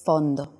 Fondo.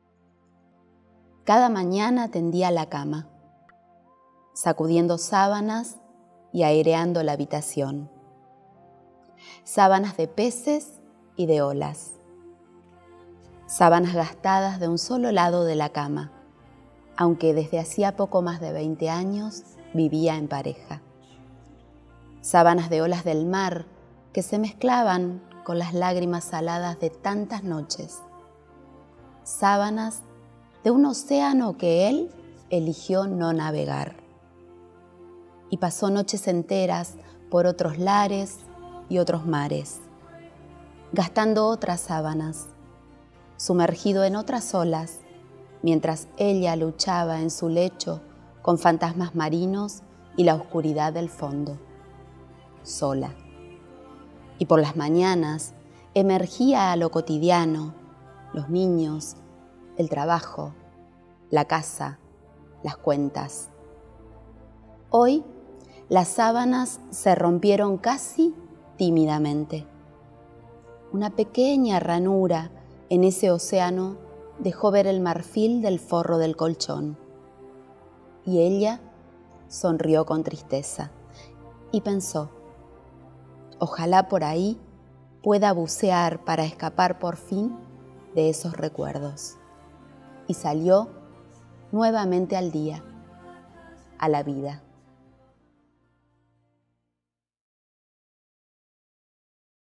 Cada mañana tendía la cama, sacudiendo sábanas y aireando la habitación. Sábanas de peces y de olas. Sábanas gastadas de un solo lado de la cama, aunque desde hacía poco más de 20 años vivía en pareja. Sábanas de olas del mar que se mezclaban con las lágrimas saladas de tantas noches. Sábanas de un océano que él eligió no navegar. Y pasó noches enteras por otros lares y otros mares, gastando otras sábanas, sumergido en otras olas, mientras ella luchaba en su lecho con fantasmas marinos y la oscuridad del fondo, sola. Y por las mañanas emergía a lo cotidiano, los niños, el trabajo, la casa, las cuentas. Hoy las sábanas se rompieron casi tímidamente. Una pequeña ranura en ese océano dejó ver el marfil del forro del colchón. Y ella sonrió con tristeza y pensó, ojalá por ahí pueda bucear para escapar por fin de esos recuerdos. Y salió nuevamente al día, a la vida.